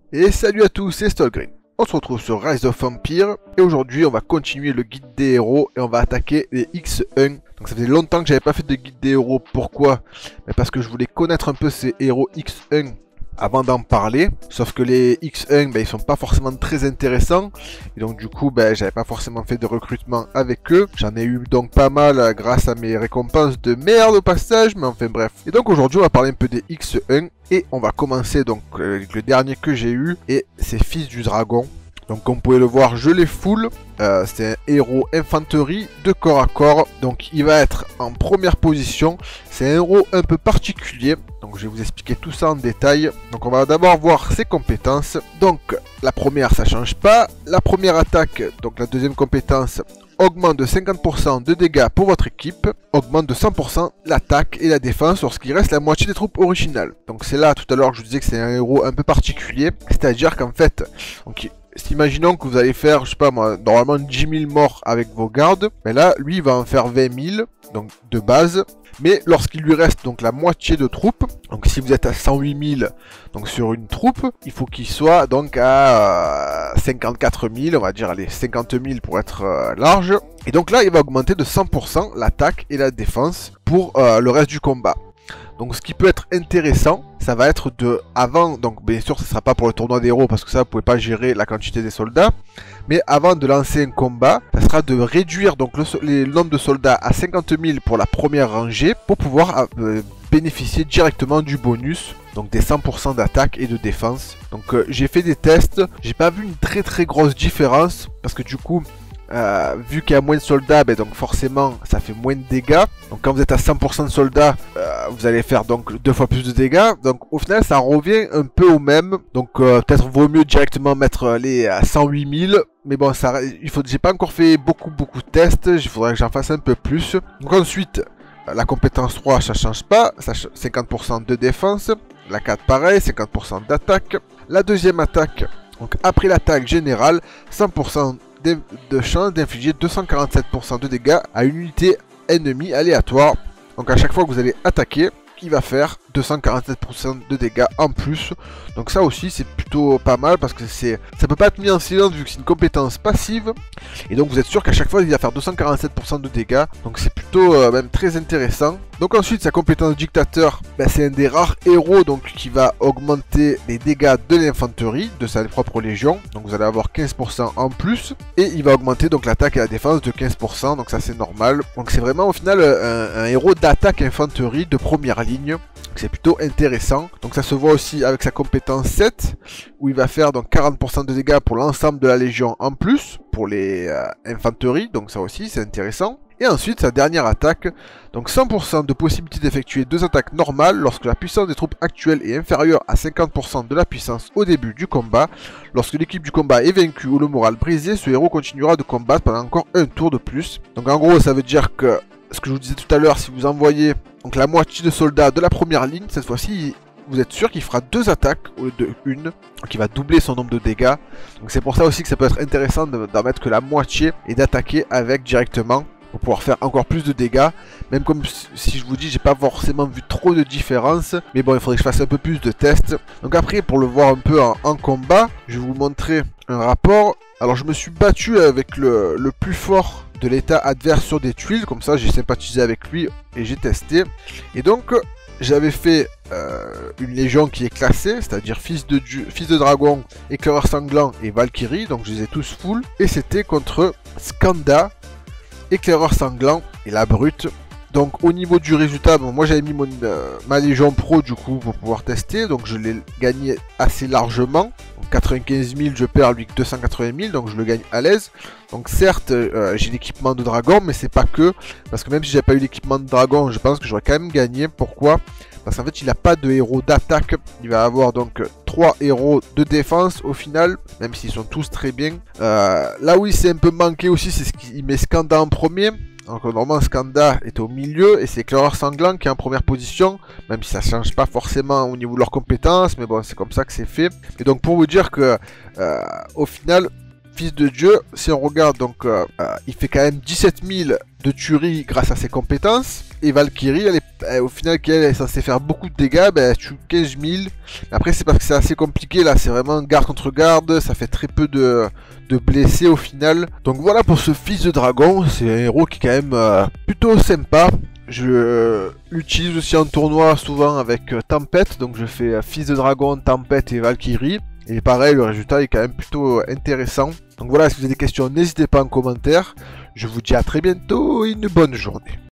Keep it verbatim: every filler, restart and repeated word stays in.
Et salut à tous, c'est Stolgreen. On se retrouve sur Rise of Empire et aujourd'hui on va continuer le guide des héros et on va attaquer les X un. Donc ça faisait longtemps que j'avais pas fait de guide des héros. Pourquoi? Parce que je voulais connaître un peu ces héros X un avant d'en parler. Sauf que les X un, ben, ils sont pas forcément très intéressants. Et donc du coup, ben, j'avais pas forcément fait de recrutement avec eux. J'en ai eu donc pas mal euh, grâce à mes récompenses de merde au passage. Mais enfin bref. Et donc aujourd'hui, on va parler un peu des X un. Et on va commencer donc avec le dernier que j'ai eu. Et c'est Fils du Dragon. Donc comme vous pouvez le voir, je l'ai full. Euh, c'est un héros infanterie de corps à corps. Donc il va être en première position. C'est un héros un peu particulier. Donc je vais vous expliquer tout ça en détail. Donc on va d'abord voir ses compétences. Donc la première, ça change pas. La première attaque, donc la deuxième compétence, augmente de cinquante pour cent de dégâts pour votre équipe, augmente de cent pour cent l'attaque et la défense lorsqu'il reste la moitié des troupes originales. Donc c'est là tout à l'heure que je vous disais que c'est un héros un peu particulier. C'est-à-dire qu'en fait, donc, imaginons que vous allez faire, je sais pas moi, normalement dix mille morts avec vos gardes. Mais là, lui, il va en faire vingt mille, donc de base. Mais lorsqu'il lui reste donc la moitié de troupes, donc si vous êtes à cent huit mille donc sur une troupe, il faut qu'il soit donc à euh, cinquante-quatre mille, on va dire, allez, cinquante mille pour être euh, large. Et donc là, il va augmenter de cent pour cent l'attaque et la défense pour euh, le reste du combat. Donc ce qui peut être intéressant, ça va être de avant, donc bien sûr ce ne sera pas pour le tournoi des héros parce que ça vous pouvez pas gérer la quantité des soldats, mais avant de lancer un combat, ça sera de réduire donc le, les nombres de soldats à cinquante mille pour la première rangée pour pouvoir euh, bénéficier directement du bonus, donc des cent pour cent d'attaque et de défense. Donc euh, j'ai fait des tests, j'ai pas vu une très très grosse différence parce que du coup, Euh, vu qu'il y a moins de soldats, ben donc forcément ça fait moins de dégâts. Donc quand vous êtes à cent pour cent de soldats, euh, vous allez faire donc deux fois plus de dégâts. Donc au final ça revient un peu au même. Donc euh, peut-être vaut mieux directement mettre les à cent huit mille. Mais bon, ça, il faut, j'ai pas encore fait beaucoup beaucoup de tests. Il faudrait que j'en fasse un peu plus. Donc ensuite, la compétence trois, ça change pas. Ça, cinquante pour cent de défense. La quatre pareil, cinquante pour cent d'attaque. La deuxième attaque, donc après l'attaque générale, cent pour cent de chance d'infliger deux cent quarante-sept pour cent de dégâts à une unité ennemie aléatoire. Donc à chaque fois que vous allez attaquer, il va faire deux cent quarante-sept pour cent de dégâts en plus. Donc ça aussi c'est plutôt pas mal parce que c'est ça peut pas être mis en silence vu que c'est une compétence passive. Et donc vous êtes sûr qu'à chaque fois il va faire deux cent quarante-sept pour cent de dégâts. Donc c'est plutôt euh, même très intéressant. Donc ensuite sa compétence dictateur, ben, c'est un des rares héros donc qui va augmenter les dégâts de l'infanterie de sa propre légion. Donc vous allez avoir quinze pour cent en plus. Et il va augmenter donc l'attaque et la défense de quinze pour cent. Donc ça c'est normal. Donc c'est vraiment au final un, un héros d'attaque infanterie de première ligne. C'est plutôt intéressant. Donc ça se voit aussi avec sa compétence sept où il va faire donc quarante pour cent de dégâts pour l'ensemble de la légion en plus pour les euh, infanteries. Donc ça aussi c'est intéressant. Et ensuite sa dernière attaque, donc cent pour cent de possibilité d'effectuer deux attaques normales lorsque la puissance des troupes actuelles est inférieure à cinquante pour cent de la puissance au début du combat. Lorsque l'équipe du combat est vaincue ou le moral brisé, ce héros continuera de combattre pendant encore un tour de plus. Donc en gros ça veut dire que, ce que je vous disais tout à l'heure, si vous envoyez donc la moitié de soldats de la première ligne, cette fois-ci vous êtes sûr qu'il fera deux attaques au lieu de une, donc il va doubler son nombre de dégâts. Donc c'est pour ça aussi que ça peut être intéressant d'en mettre que la moitié et d'attaquer avec directement pour pouvoir faire encore plus de dégâts. Même comme si je vous dis, j'ai pas forcément vu trop de différence, mais bon, il faudrait que je fasse un peu plus de tests. Donc après, pour le voir un peu en, en combat, je vais vous montrer un rapport. Alors je me suis battu avec le, le plus fort de l'état adverse sur des tuiles, comme ça j'ai sympathisé avec lui et j'ai testé. Et donc j'avais fait euh, une légion qui est classée, c'est-à-dire fils de, fils de dragon, éclaireur sanglant et Valkyrie, donc je les ai tous full. Et c'était contre Skanda, éclaireur sanglant et la brute. Donc au niveau du résultat, bon, moi j'avais mis mon, euh, ma légion pro du coup pour pouvoir tester, donc je l'ai gagné assez largement. Donc quatre-vingt-quinze mille, je perds lui que deux cent quatre-vingt mille, donc je le gagne à l'aise. Donc certes euh, j'ai l'équipement de dragon, mais c'est pas que, parce que même si j'avais pas eu l'équipement de dragon, je pense que j'aurais quand même gagné. Pourquoi? Parce qu'en fait il n'a pas de héros d'attaque, il va avoir donc trois héros de défense au final, même s'ils sont tous très bien. Euh, là où il s'est un peu manqué aussi, c'est ce qu'il met Skanda en premier. Donc normalement Skanda est au milieu et c'est éclaireur sanglant qui est en première position, même si ça change pas forcément au niveau de leurs compétences, mais bon c'est comme ça que c'est fait. Et donc pour vous dire que euh, au final fils de Dieu, si on regarde, donc, euh, euh, il fait quand même dix-sept mille de tuerie grâce à ses compétences. Et Valkyrie, elle est, elle, au final, qui elle est censée faire beaucoup de dégâts, ben, elle tue quinze mille. Après, c'est parce que c'est assez compliqué, là, c'est vraiment garde contre garde, ça fait très peu de, de blessés au final. Donc voilà pour ce fils de dragon, c'est un héros qui est quand même euh, plutôt sympa. Je euh, l'utilise aussi en tournoi souvent avec euh, Tempête, donc je fais euh, fils de dragon, Tempête et Valkyrie. Et pareil, le résultat est quand même plutôt intéressant. Donc voilà, si vous avez des questions, n'hésitez pas en commentaire. Je vous dis à très bientôt et une bonne journée.